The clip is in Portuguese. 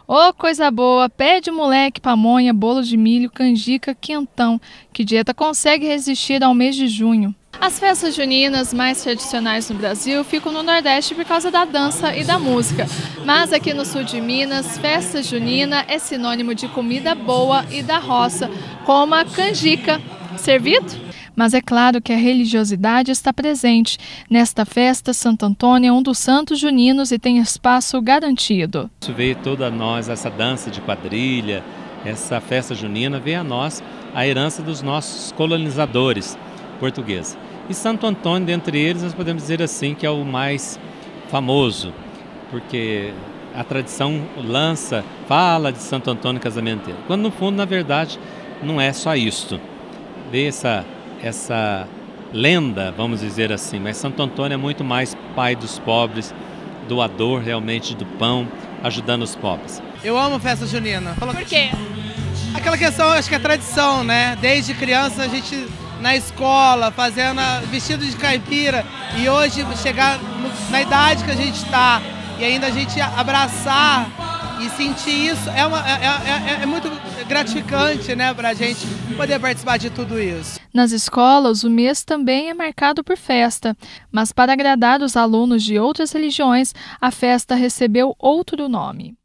Ô, coisa boa, pé de moleque, pamonha, bolo de milho, canjica, quentão. Que dieta consegue resistir ao mês de junho? As festas juninas mais tradicionais no Brasil ficam no Nordeste por causa da dança e da música. Mas aqui no sul de Minas, festa junina é sinônimo de comida boa e da roça, como a canjica. Servido? Mas é claro que a religiosidade está presente. Nesta festa, Santo Antônio é um dos santos juninos e tem espaço garantido. Isso veio toda a nós, essa dança de quadrilha, essa festa junina, veio a nós a herança dos nossos colonizadores portugueses. E Santo Antônio, dentre eles, nós podemos dizer assim que é o mais famoso, porque a tradição fala de Santo Antônio casamenteiro, quando no fundo, na verdade, não é só isto. Veio essa lenda, vamos dizer assim, mas Santo Antônio é muito mais pai dos pobres, doador realmente do pão, ajudando os pobres. Eu amo festa junina. Por quê? Aquela questão, acho que é tradição, né? Desde criança a gente na escola, vestido de caipira, e hoje chegar na idade que a gente está e ainda a gente abraçar e sentir isso é muito gratificante, né, para a gente poder participar de tudo isso. Nas escolas, o mês também é marcado por festa, mas para agradar os alunos de outras religiões, a festa recebeu outro nome.